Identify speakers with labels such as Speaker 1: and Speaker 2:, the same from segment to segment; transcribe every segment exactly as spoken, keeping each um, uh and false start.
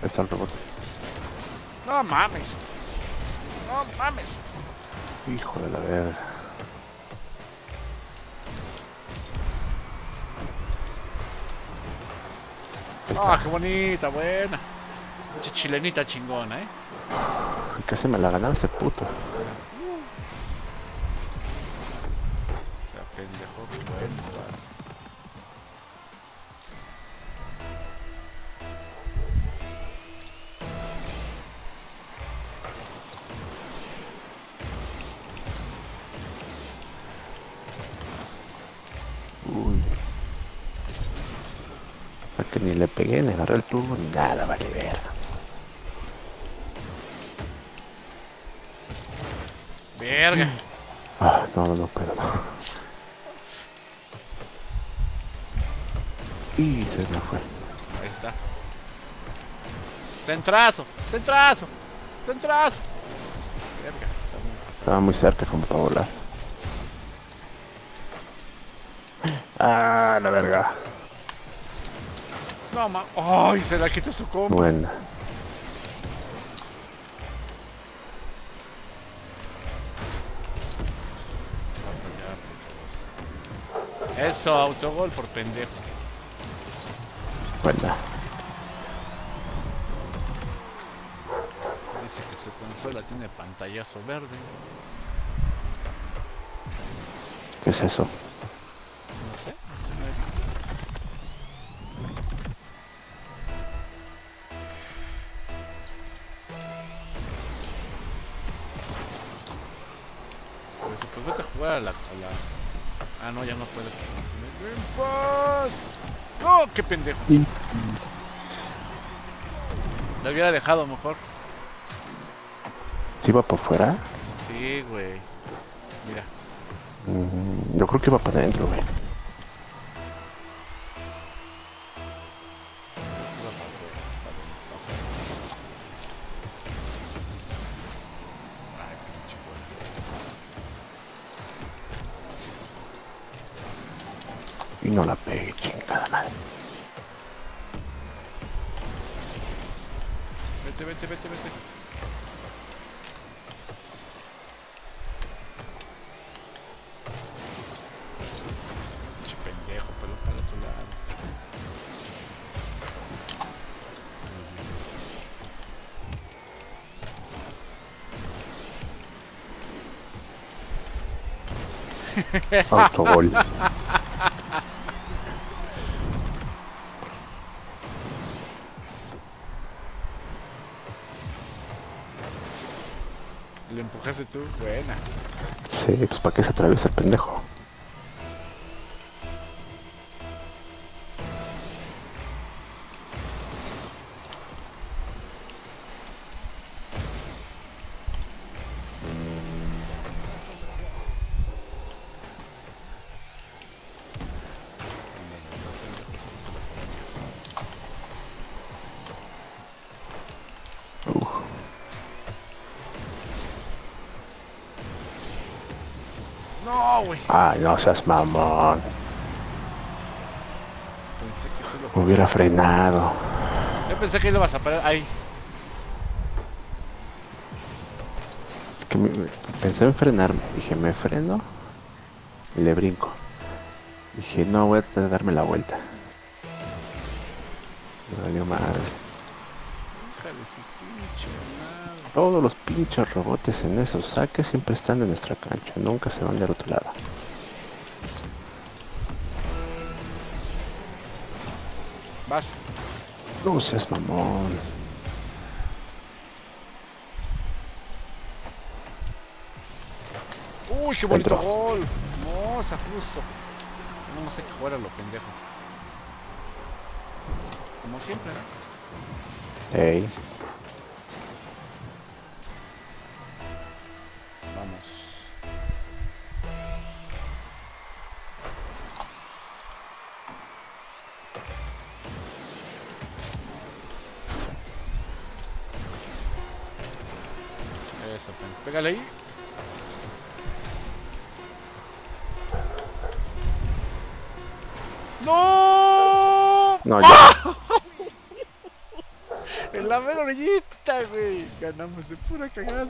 Speaker 1: Ahí está el rebote.
Speaker 2: No mames. No mames.
Speaker 1: Hijo de la verga. Ahí
Speaker 2: Ah,
Speaker 1: está.
Speaker 2: qué bonita, buena. Mucha chilenita chingona, eh.
Speaker 1: Casi me la ganaba ese puto.
Speaker 2: Se apendejó, buen disparo.
Speaker 1: Uy. A que ni le pegué, ni agarré el turbo, ni nada, vale verga.
Speaker 2: Verga.
Speaker 1: Ah, no, no, no, pero no. Y se me fue.
Speaker 2: Ahí está. Centrazo, centrazo, centrazo. Verga, está muy...
Speaker 1: Estaba muy cerca como para volar. Ah, la verga.
Speaker 2: No, ma... ¡Ay! Se la quitó su compa.
Speaker 1: Buena.
Speaker 2: Eso, autogol por pendejo.
Speaker 1: Buena.
Speaker 2: Dice que su consola tiene pantallazo verde.
Speaker 1: ¿Qué es eso?
Speaker 2: No sé, no sé. No he... Pues, pues vete a jugar a la, a la... Ah, no, ya no puede. ¡En paz! ¡No! ¡Qué pendejo!
Speaker 1: Sí.
Speaker 2: La hubiera dejado mejor.
Speaker 1: ¿Sí va por fuera?
Speaker 2: Sí, güey. Mira.
Speaker 1: Mm, yo creo que va para adentro, güey.
Speaker 2: Ay, pinche fuera.
Speaker 1: Y no la pegue, chingada madre.
Speaker 2: Vete, vete, vete, vete. Pinche pendejo, pero para tu lado.
Speaker 1: Autogol.
Speaker 2: Lo empujaste tú, buena.
Speaker 1: Sí, pues para qué se atraviesa el pendejo. Uh.
Speaker 2: No, güey.
Speaker 1: Ay, no seas mamón.
Speaker 2: Pensé que solo...
Speaker 1: Hubiera frenado.
Speaker 2: Yo pensé que lo vas a parar ahí.
Speaker 1: Es que me, pensé en frenarme. Dije, me freno y le brinco. Dije, no, voy a tratar de darme la vuelta. Me valió madre.
Speaker 2: Hija de su pinche madre.
Speaker 1: Todos los pinches robotes en esos saques siempre están en nuestra cancha. Nunca se van del otro lado.
Speaker 2: Vas.
Speaker 1: No seas mamón.
Speaker 2: Uy, qué bonito
Speaker 1: Dentro.
Speaker 2: gol. Hermosa, justo. No hay que jugar a lo pendejo. Como siempre, ¿no?
Speaker 1: Ey.
Speaker 2: Vamos. Eso, pégale ahí. ¡No!
Speaker 1: No, ya.
Speaker 2: El la mera orillita, güey. Ganamos de pura cagada.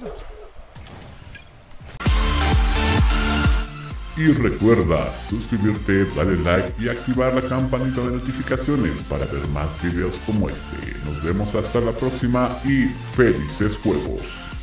Speaker 3: Y recuerda suscribirte, darle like y activar la campanita de notificaciones para ver más videos como este. Nos vemos hasta la próxima y felices juegos.